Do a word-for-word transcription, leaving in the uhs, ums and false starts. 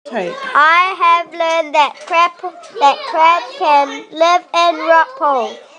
I have learned that crab that crab can live in rock pools.